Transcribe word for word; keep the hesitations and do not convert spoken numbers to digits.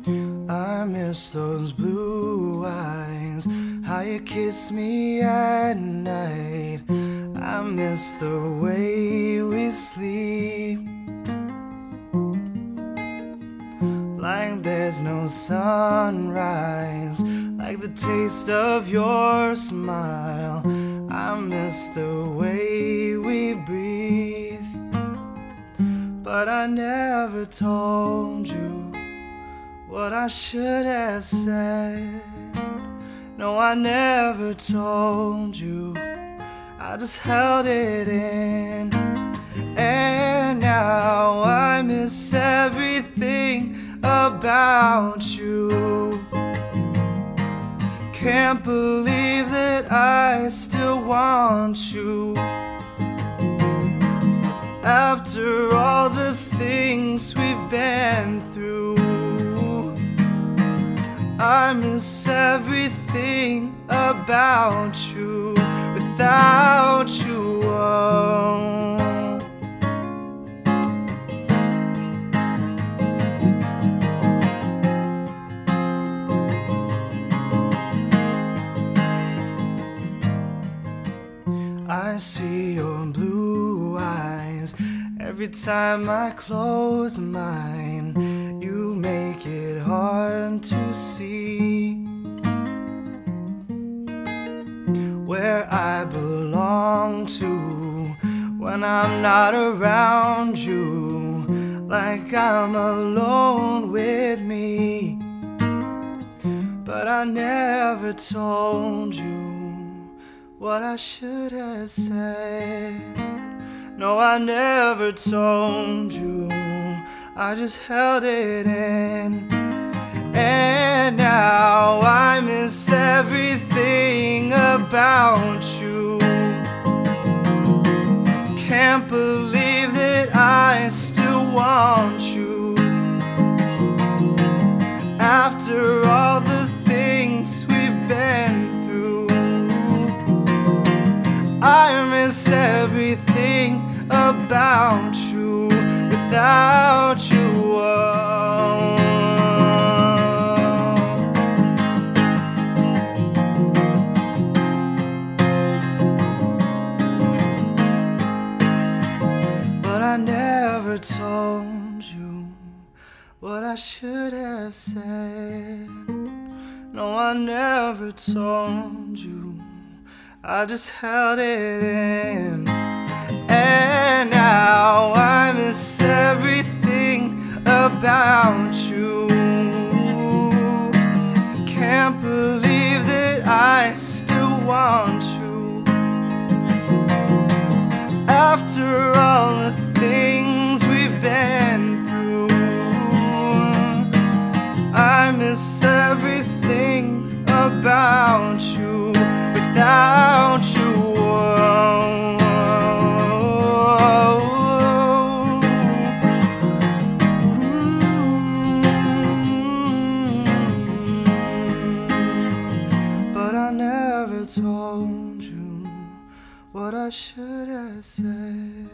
I miss those blue eyes, how you kiss me at night. I miss the way we sleep, like there's no sunrise, like the taste of your smile. I miss the way we breathe, but I never told you what I should have said. No, I never told you, I just held it in. And now I miss everything about you. Can't believe that I still want you, after all the things we've been through. I miss everything about you without you. Oh. I see your blue eyes every time I close mine. You make it hard to see where I belong to when I'm not around you, like I'm alone with me. But I never told you what I should have said. No, I never told you, I just held it in. And now I miss everything about you. Can't believe that I still want you, after all the things we've been through. I miss everything about you without you. Oh. But I never told you what I should have said. No, I never told you, I just held it in. And now I miss everything about you. Can't believe that I still want you, after all the things we've been through. I miss everything about you without you. Oh. Told you what I should have said.